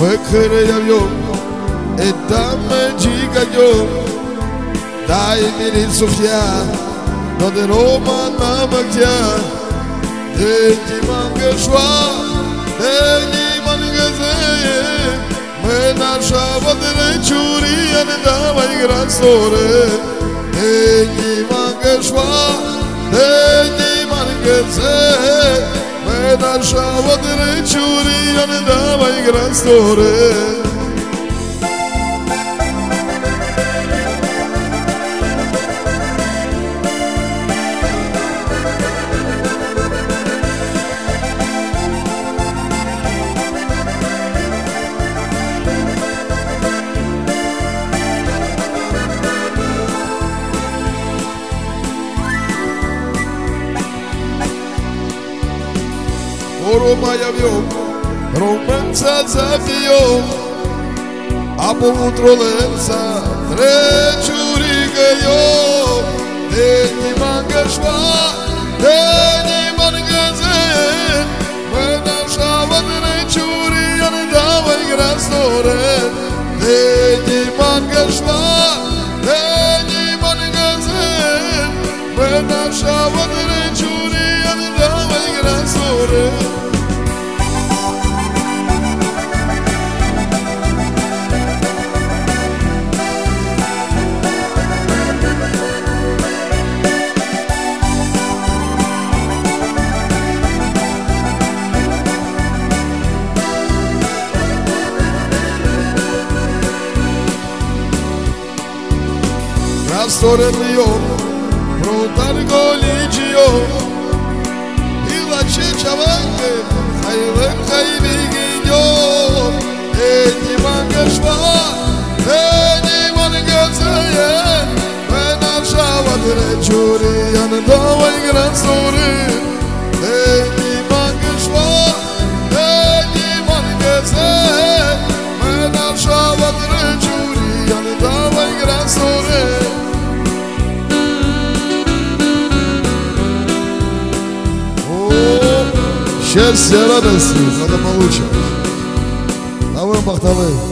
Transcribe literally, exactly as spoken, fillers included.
Măcărea eu E dame giga eu Dai miri Sofia No de Roma na magja Degi manga shwa Degi manga zeye Mena shava dele churi Ane dava i gran sore Degi manga shwa Degi manga zeye Mena shava dele churi Ane dava i gran sore Roma javio, romanța zavio Apo utrolența, treciurică eu Deni manga șva, deni manga zen Mâna șava treciuri, ane dava-i grasore Deni manga șva, deni manga zen Mâna șava treciuri, ane dava-i grasore Rastore mio, protargoligio Ila cicciavanche, ai venca i vigigno E ti manca shva, e ti manca zayen Mena shava dire churi, andava i gran sore E ti manca shva, e ti manca zayen Mena shava dire churi, andava i gran sore Счастья, радости, благополучия. А вы, Бахталы.